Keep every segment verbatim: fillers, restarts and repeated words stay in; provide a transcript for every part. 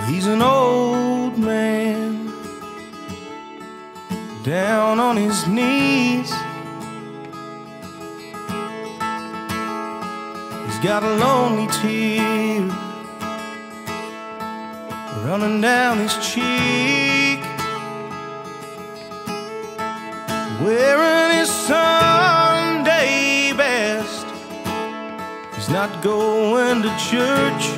He's an old man, down on his knees. He's got a lonely tear running down his cheek, wearing his Sunday best. He's not going to church.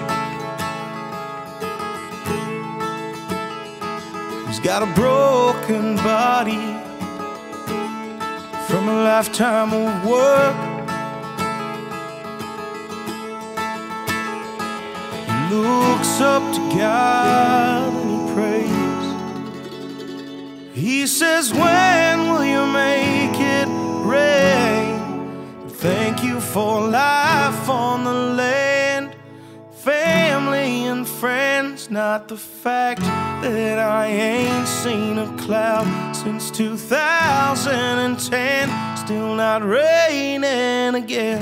He's got a broken body from a lifetime of work. He looks up to God and he prays. He says, when will you make it rain? Thank you for life on the land, family and friends, not the fact that I ain't seen a cloud since two thousand ten. Still not raining again.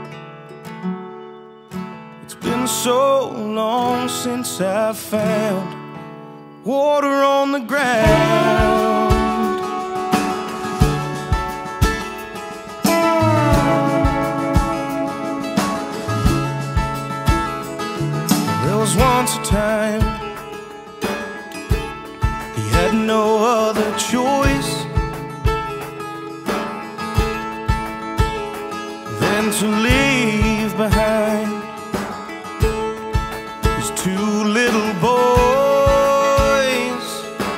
It's been so long since I found water on the ground. There was once a time he had no other choice than to leave behind his two little boys.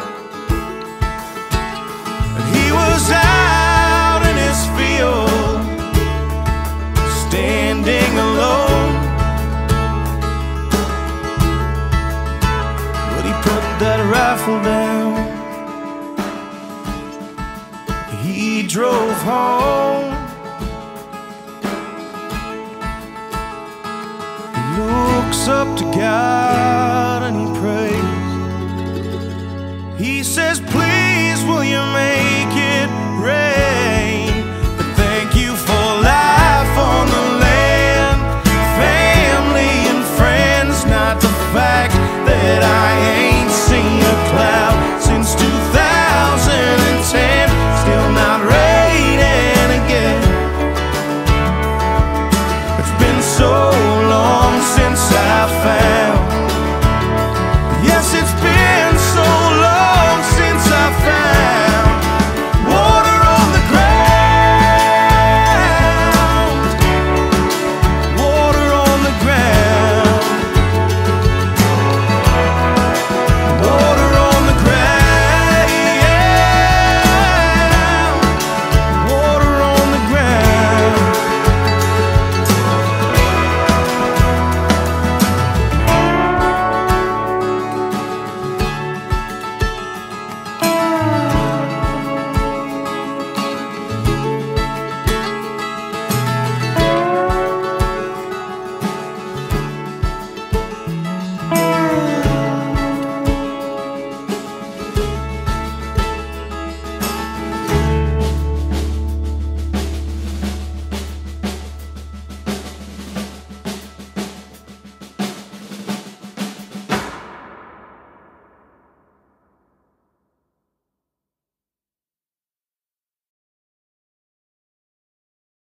And he was out in his field, standing alone. But he put that rifle down. He drove home. He looks up to God and he prays. He says, please